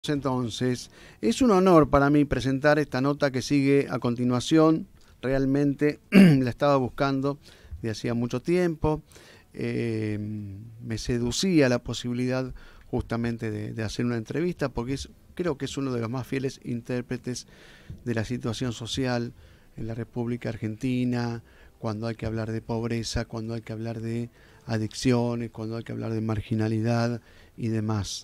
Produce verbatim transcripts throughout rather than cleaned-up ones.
Entonces, es un honor para mí presentar esta nota que sigue a continuación. Realmente la estaba buscando de hacía mucho tiempo. Eh, me seducía la posibilidad justamente de, de hacer una entrevista porque es, creo que es uno de los más fieles intérpretes de la situación social en la República Argentina, cuando hay que hablar de pobreza, cuando hay que hablar de adicciones, cuando hay que hablar de marginalidad y demás.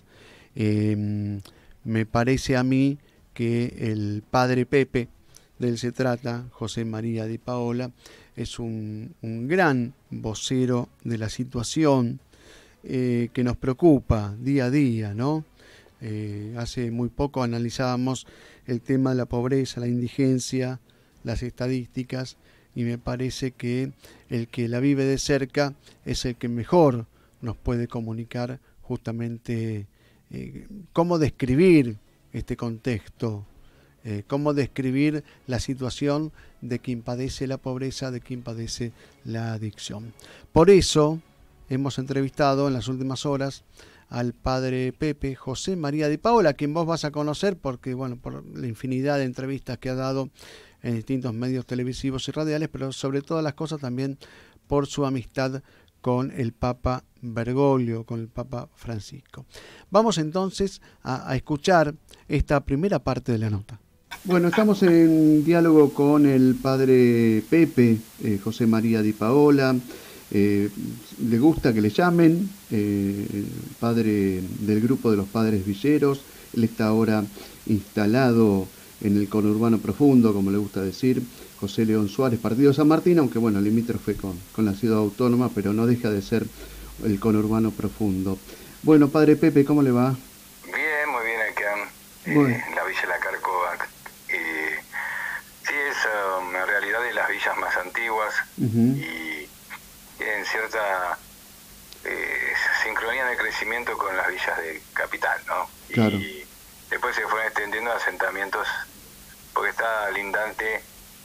Eh, Me parece a mí que el padre Pepe, del se trata, José María Di Paola, es un, un gran vocero de la situación eh, que nos preocupa día a día, ¿no? Eh, hace muy poco analizábamos el tema de la pobreza, la indigencia, las estadísticas, y me parece que el que la vive de cerca es el que mejor nos puede comunicar justamente Eh, cómo describir este contexto, eh, cómo describir la situación de quien padece la pobreza, de quien padece la adicción. Por eso hemos entrevistado en las últimas horas al padre Pepe, José María Di Paola, a quien vos vas a conocer porque, bueno, por la infinidad de entrevistas que ha dado en distintos medios televisivos y radiales, pero sobre todas las cosas también por su amistad con el Papa Bergoglio, con el Papa Francisco. Vamos entonces a, a escuchar esta primera parte de la nota. Bueno, estamos en diálogo con el padre Pepe, eh, José María Di Paola. Eh, le gusta que le llamen, eh, padre del grupo de los padres villeros. Él está ahora instalado en el conurbano profundo, como le gusta decir, José León Suárez, partido San Martín, aunque bueno, limítrofe con, con la ciudad autónoma, pero no deja de ser el conurbano profundo. Bueno, padre Pepe, ¿cómo le va? Bien, muy bien acá, bueno. eh, en la Villa La Carcova. Eh, sí, es um, en realidad de las villas más antiguas uh-huh. y tienen cierta eh, sincronía en el crecimiento con las villas de capital, ¿no? Claro. Y después se fueron extendiendo asentamientos, porque está lindante,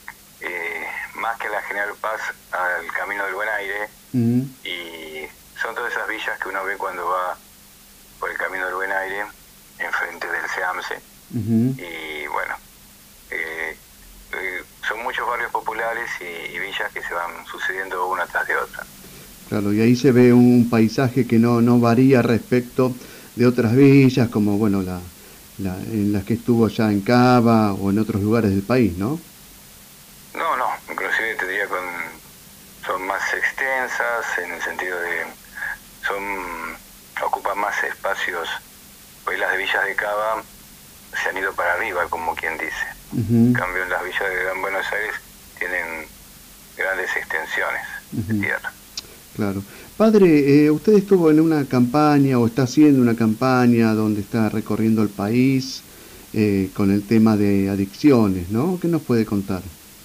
eh, más que la General Paz, al Camino del Buen Aire, uh-huh. y son todas esas villas que uno ve cuando va por el Camino del Buen Aire, enfrente del SEAMSE, uh-huh. y bueno, eh, eh, son muchos barrios populares y, y villas que se van sucediendo una tras de otra. Claro, y ahí se ve un paisaje que no, no varía respecto de otras villas, como bueno, la, la en las que estuvo ya en Cava o en otros lugares del país, ¿no? No, no, inclusive te diría con son más extensas en el sentido de son ocupan más espacios, pues las de villas de Cava se han ido para arriba, como quien dice. Uh-huh. En cambio, en las villas de Gran Buenos Aires tienen grandes extensiones uh-huh. de tierra. Claro. Padre, eh, usted estuvo en una campaña o está haciendo una campaña donde está recorriendo el país eh, con el tema de adicciones, ¿no? ¿Qué nos puede contar?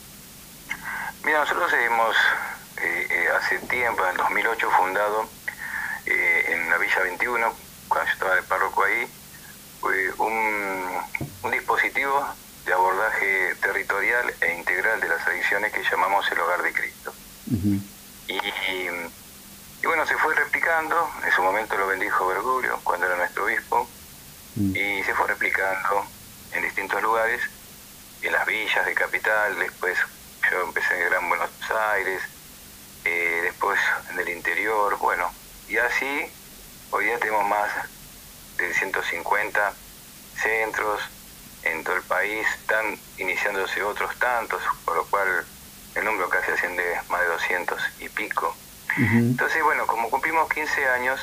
Mira, nosotros hemos eh, eh, hace tiempo, en el dos mil ocho, fundado eh, en la Villa veintiuno, cuando yo estaba de párroco ahí, fue un, un dispositivo de abordaje territorial e integral de las adicciones que llamamos el Hogar de Cristo. Uh-huh. Y, y, y bueno, se fue replicando, en su momento lo bendijo Bergoglio cuando era nuestro obispo, uh-huh. y se fue replicando en distintos lugares, en las villas de capital, después yo empecé en Gran Buenos Aires, eh, después en el interior, bueno, y así hoy día tenemos más de ciento cincuenta centros en todo el país, están iniciándose otros tantos, por lo cual el número casi asciende más de doscientos y pico. Uh-huh. Entonces, bueno, como cumplimos quince años,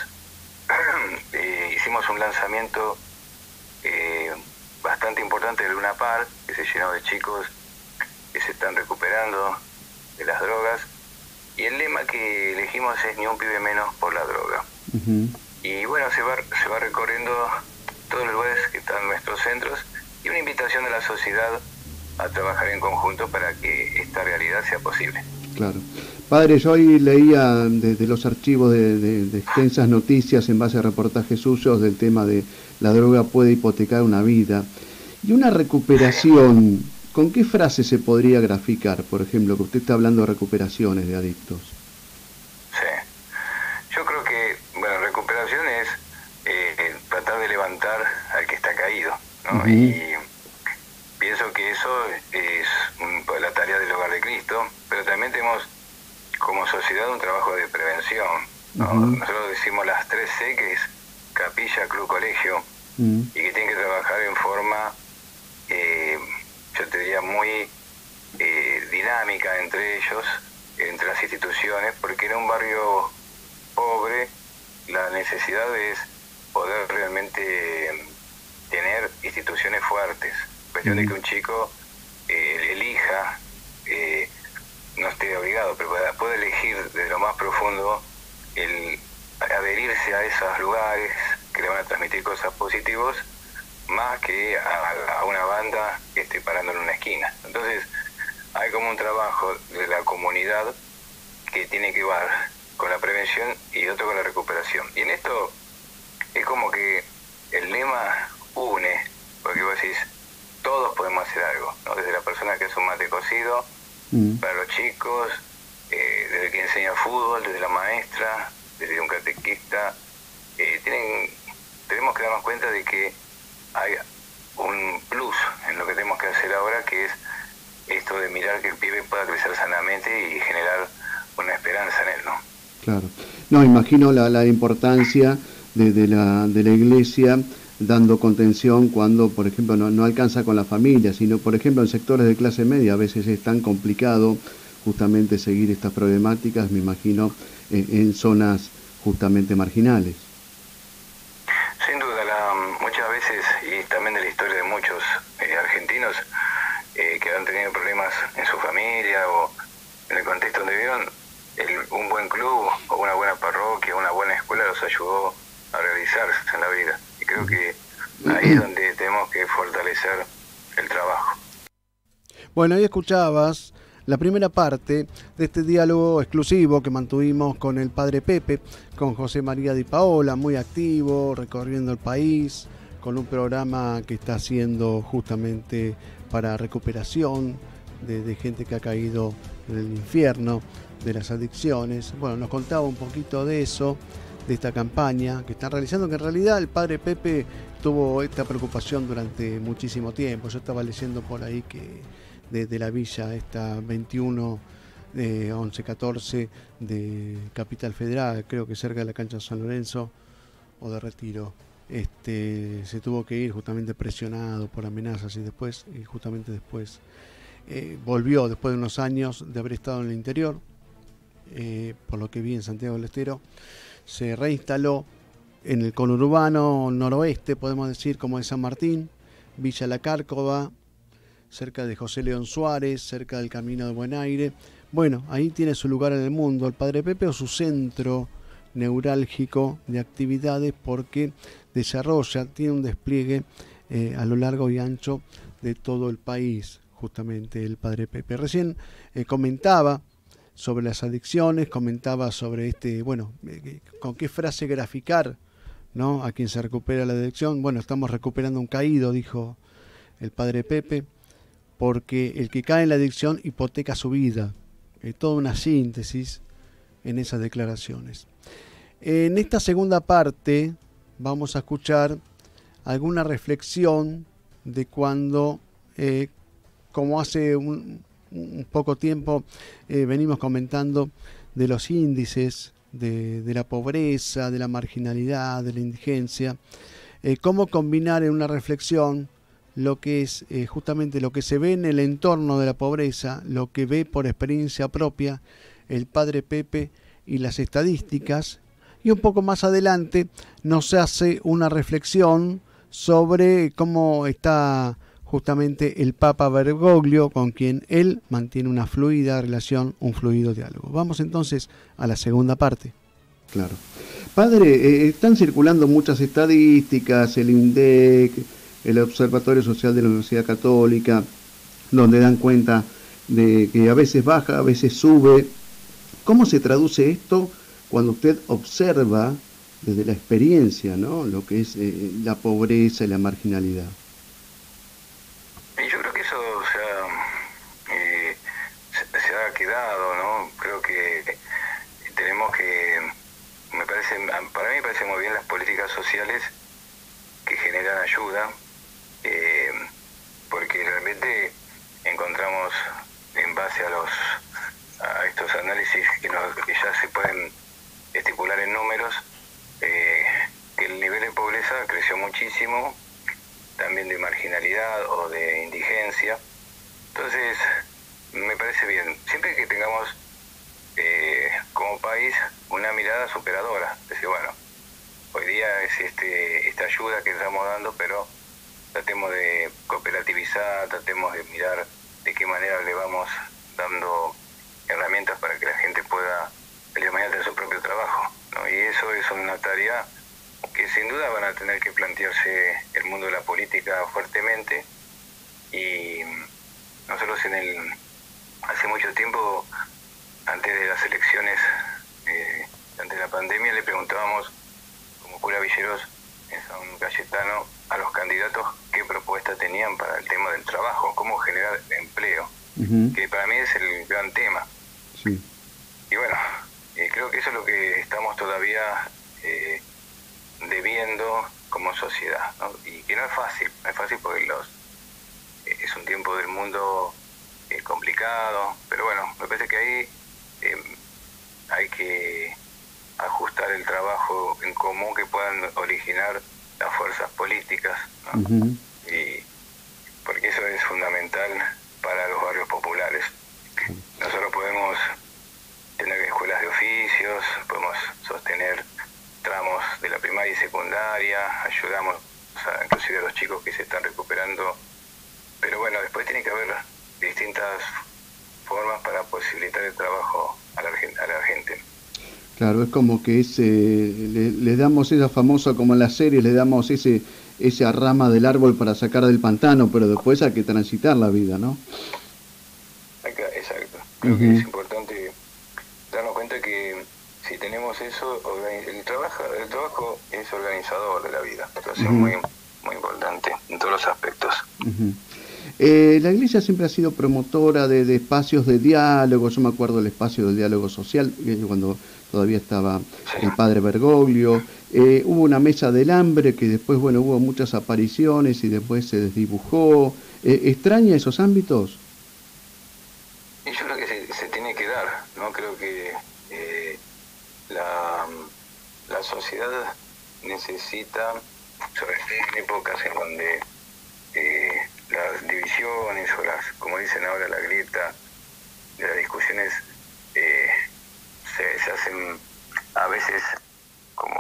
eh, hicimos un lanzamiento eh, bastante importante de Luna Park, que se llenó de chicos que se están recuperando de las drogas, y el lema que elegimos es ni un pibe menos por la droga. Uh-huh. Y bueno, se va, se va recorriendo todos los lugares que están en nuestros centros, y una invitación a la sociedad a trabajar en conjunto para que esta realidad sea posible. Claro. Padre, yo hoy leía desde de los archivos de, de, de extensas noticias en base a reportajes suyos del tema de la droga puede hipotecar una vida. Y una recuperación, ¿con qué frase se podría graficar? Por ejemplo, que usted está hablando de recuperaciones de adictos. Sí. Yo creo que, bueno, recuperación es eh, tratar de levantar al que está caído. ¿no? Uh-huh. Y pienso que eso es un, la tarea del Hogar de Cristo, pero también tenemos como sociedad un trabajo de prevención, ¿no? Uh-huh. Nosotros decimos las tres C, que es capilla, club, colegio, uh-huh. y que tienen que trabajar en forma, eh, yo te diría, muy eh, dinámica entre ellos, entre las instituciones, porque en un barrio pobre la necesidad es poder realmente tener instituciones fuertes. Cuestión uh-huh. de que un chico eh, elija, eh, no esté obligado, pero puede elegir desde lo más profundo el adherirse a esos lugares que le van a transmitir cosas positivas, más que a, a una banda que esté parando en una esquina. Entonces hay como un trabajo de la comunidad que tiene que ver con la prevención y otro con la recuperación. Y en esto es como que el lema une, porque vos decís, todos podemos hacer algo, ¿no? Desde la persona que hace un mate cocido, mm. para los chicos, eh, desde el que enseña fútbol, desde la maestra, desde un catequista. Eh, tienen, tenemos que darnos cuenta de que hay un plus en lo que tenemos que hacer ahora, que es esto de mirar que el pibe pueda crecer sanamente y generar una esperanza en él, ¿no? Claro. No, imagino la, la importancia de, de, la, de la iglesia dando contención cuando, por ejemplo, no, no alcanza con la familia, sino, por ejemplo, en sectores de clase media a veces es tan complicado justamente seguir estas problemáticas, me imagino, eh, en zonas justamente marginales. Sin duda, la, muchas veces, y también de la historia de muchos eh, argentinos eh, que han tenido problemas en su familia o en el contexto donde vivieron, el, un buen club o una buena parroquia, una buena escuela los ayudó a realizarse en la vida. Y creo que ahí es donde tenemos que fortalecer el trabajo. Bueno, ahí escuchabas la primera parte de este diálogo exclusivo que mantuvimos con el padre Pepe, con José María Di Paola, muy activo, recorriendo el país, con un programa que está haciendo justamente para recuperación de, de gente que ha caído en el infierno de las adicciones. Bueno, nos contaba un poquito de eso, de esta campaña que están realizando, que en realidad el padre Pepe tuvo esta preocupación durante muchísimo tiempo. Yo estaba leyendo por ahí que desde la villa esta veintiuno, eh, once, catorce de Capital Federal, creo que cerca de la cancha de San Lorenzo o de Retiro, este, se tuvo que ir justamente presionado por amenazas y después, y justamente después eh, volvió después de unos años de haber estado en el interior, eh, por lo que vi en Santiago del Estero. Se reinstaló en el conurbano noroeste, podemos decir, como de San Martín, Villa La Cárcova, cerca de José León Suárez, cerca del Camino de Buen Aire. Bueno, ahí tiene su lugar en el mundo el padre Pepe, o su centro neurálgico de actividades, porque desarrolla, tiene un despliegue eh, a lo largo y ancho de todo el país, justamente el padre Pepe. Recién eh, comentaba sobre las adicciones, comentaba sobre este, bueno, eh, con qué frase graficar, ¿no?, a quien se recupera la adicción. Bueno, estamos recuperando un caído, dijo el padre Pepe, porque el que cae en la adicción hipoteca su vida. Eh, toda una síntesis en esas declaraciones. En esta segunda parte vamos a escuchar alguna reflexión de cuando, eh, como hace un, un poco tiempo eh, venimos comentando de los índices de, de la pobreza, de la marginalidad, de la indigencia, eh, cómo combinar en una reflexión lo que es eh, justamente lo que se ve en el entorno de la pobreza, lo que ve por experiencia propia el padre Pepe y las estadísticas, y un poco más adelante nos hace una reflexión sobre cómo está justamente el Papa Bergoglio, con quien él mantiene una fluida relación, un fluido diálogo. Vamos entonces a la segunda parte. Claro. Padre, eh, están circulando muchas estadísticas, el INDEC, el Observatorio Social de la Universidad Católica, donde dan cuenta de que a veces baja, a veces sube. ¿Cómo se traduce esto cuando usted observa desde la experiencia, ¿no?, lo que es eh, la pobreza y la marginalidad? Yo creo que eso, o sea, eh, se, se ha quedado, ¿no? Creo que tenemos que, me parece, para mí me parecen muy bien las políticas sociales que generan ayuda, eh, que ya se pueden estipular en números, eh, que el nivel de pobreza creció muchísimo, también de marginalidad o de indigencia. Entonces, me parece bien, siempre que tengamos eh, como país una mirada superadora, es decir, bueno, hoy día es este esta ayuda que estamos dando, pero tratemos de cooperativizar, tratemos de mirar de qué manera le vamos dando herramientas para que la gente pueda el día de mañana tener su propio trabajo, ¿no? Y eso es una tarea que sin duda van a tener que plantearse el mundo de la política fuertemente. Y nosotros en el hace mucho tiempo, antes de las elecciones, eh, antes de la pandemia, le preguntábamos como cura Villeros en San Cayetano a los candidatos qué propuesta tenían para el tema del trabajo, cómo generar empleo, uh-huh. que para mí es el gran tema. Sí. Y bueno, eh, creo que eso es lo que estamos todavía eh, debiendo como sociedad, ¿no? Y que no es fácil, no es fácil porque los eh, es un tiempo del mundo eh, complicado, pero bueno, me parece que ahí eh, hay que ajustar el trabajo en común que puedan originar las fuerzas políticas, ¿no? Uh-huh. Y porque eso es fundamental para los barrios populares. Nosotros podemos tener escuelas de oficios, podemos sostener tramos de la primaria y secundaria, ayudamos a, inclusive a los chicos que se están recuperando, pero bueno, después tiene que haber distintas formas para posibilitar el trabajo a la, a la gente. Claro, es como que ese, le, le damos esa famosa, como en las series, le damos ese esa rama del árbol para sacar del pantano, pero después hay que transitar la vida, ¿no? Exacto. Creo uh-huh. que es importante darnos cuenta que si tenemos eso, el trabajo, el trabajo es organizador de la vida. Entonces uh-huh. es muy, muy importante en todos los aspectos. Uh-huh. Eh, la Iglesia siempre ha sido promotora de, de espacios de diálogo. Yo me acuerdo del espacio del diálogo social, eh, cuando todavía estaba sí. el padre Bergoglio. Eh, hubo una mesa del hambre que después, bueno, hubo muchas apariciones y después se desdibujó. Eh, ¿Extraña esos ámbitos? Y yo creo que se, se tiene que dar, ¿no? Creo que eh, la, la sociedad necesita, sobre todo en épocas en donde eh, las divisiones o las, como dicen ahora, la grieta de las discusiones eh, se, se hacen a veces como,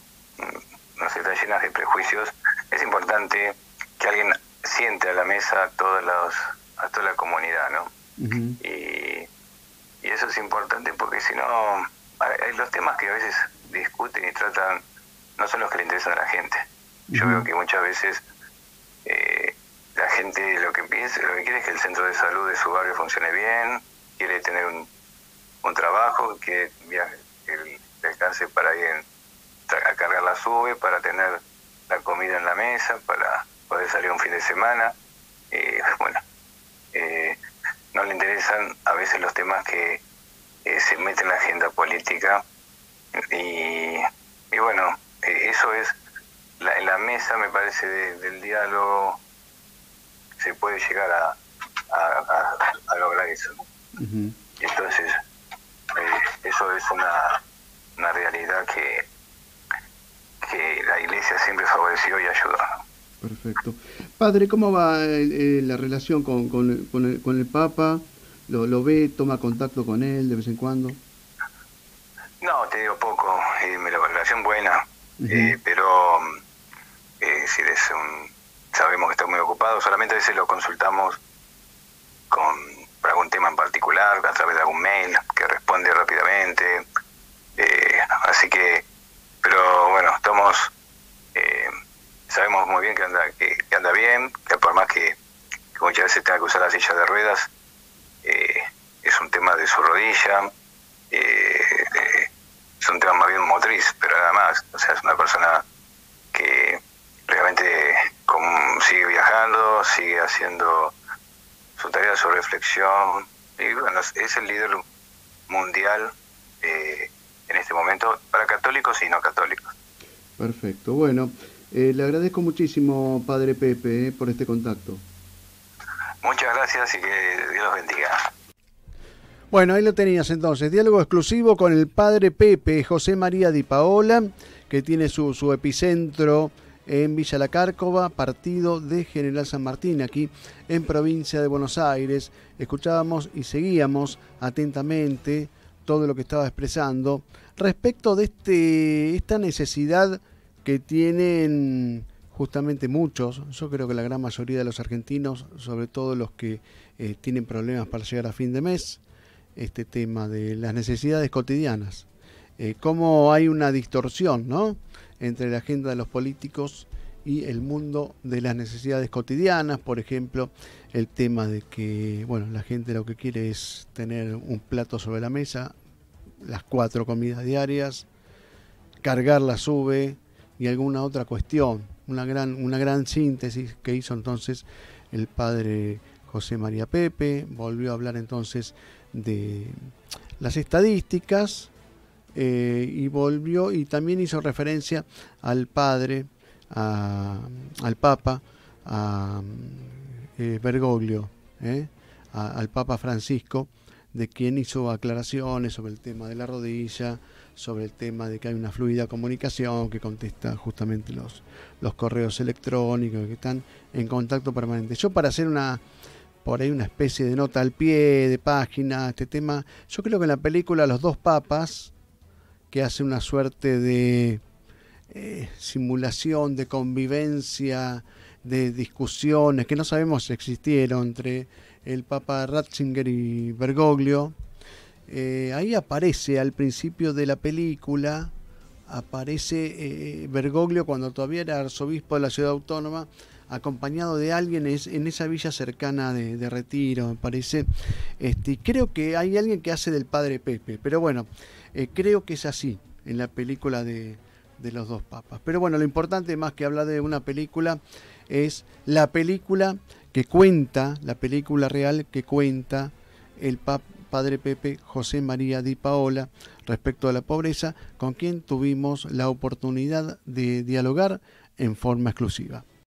no sé, están llenas de prejuicios. Es importante que alguien siente a la mesa a todos los, a toda la comunidad, ¿no? Uh-huh. y, y eso es importante porque si no, los temas que a veces discuten y tratan no son los que le interesan a la gente. Yo uh-huh. veo que muchas veces eh, la gente lo que piensa, lo que quiere es que el centro de salud de su barrio funcione bien, quiere tener un, un trabajo, quiere que le alcance para ir en, a cargar la sube, para tener la comida en la mesa, para poder salir un fin de semana. Eh, bueno, eh, no le interesan a veces los temas que eh, se meten en la agenda política y, y bueno, eh, eso es la, en la mesa, me parece, de, del diálogo se puede llegar a, a, a, a lograr eso, ¿no? Uh-huh. Entonces eh, eso es una, una realidad que que la Iglesia siempre favoreció y ayudó, ¿no? Perfecto. Padre, ¿cómo va eh, la relación con, con, con, el, con el Papa? ¿Lo, ¿Lo ve, toma contacto con él de vez en cuando? No, te digo poco, eh, me la relación buena, uh-huh. eh, pero eh, si es un, sabemos que está muy ocupado, solamente a veces lo consultamos con para algún tema en particular, a través de algún mail que responde rápidamente, eh, así que, pero bueno, estamos, eh, sabemos muy bien que anda que, que anda bien, que por más que, que muchas veces tenga que usar la silla de ruedas, eh, es un tema de su rodilla, eh, eh, es un tema más bien motriz, pero nada más. O sea, es una persona que realmente como sigue viajando, sigue haciendo su tarea, su reflexión, y bueno, es el líder mundial eh, en este momento para católicos y no católicos. Perfecto, bueno, eh, le agradezco muchísimo, Padre Pepe, eh, por este contacto. Muchas gracias y que Dios los bendiga. Bueno, ahí lo tenías entonces, diálogo exclusivo con el padre Pepe, José María Di Paola, que tiene su, su epicentro en Villa La Cárcova, partido de General San Martín, aquí en provincia de Buenos Aires. Escuchábamos y seguíamos atentamente todo lo que estaba expresando respecto de este esta necesidad que tienen justamente muchos, yo creo que la gran mayoría de los argentinos, sobre todo los que eh, tienen problemas para llegar a fin de mes, este tema de las necesidades cotidianas. Eh, cómo hay una distorsión, ¿no?, entre la agenda de los políticos y el mundo de las necesidades cotidianas. Por ejemplo, el tema de que, bueno, la gente lo que quiere es tener un plato sobre la mesa, las cuatro comidas diarias, cargar la sube y alguna otra cuestión. Una gran, una gran síntesis que hizo entonces el padre José María Pepe. Volvió a hablar entonces de las estadísticas, eh, y volvió y también hizo referencia al padre, a, al Papa, a eh, Bergoglio, eh, a, al Papa Francisco, de quien hizo aclaraciones sobre el tema de la rodilla, sobre el tema de que hay una fluida comunicación, que contesta justamente los, los correos electrónicos, que están en contacto permanente. Yo, para hacer una por ahí una especie de nota al pie, de página, este tema, yo creo que en la película Los dos papas, que hace una suerte de eh, simulación, de convivencia, de discusiones que no sabemos si existieron entre el Papa Ratzinger y Bergoglio, eh, ahí aparece al principio de la película, aparece eh, Bergoglio cuando todavía era arzobispo de la ciudad autónoma, acompañado de alguien es, en esa villa cercana de, de Retiro, me parece. Este, creo que hay alguien que hace del padre Pepe, pero bueno, eh, creo que es así en la película de, de Los dos papas. Pero bueno, lo importante, más que hablar de una película, es la película que cuenta, la película real que cuenta el pap, padre Pepe José María Di Paola respecto a la pobreza, con quien tuvimos la oportunidad de dialogar en forma exclusiva.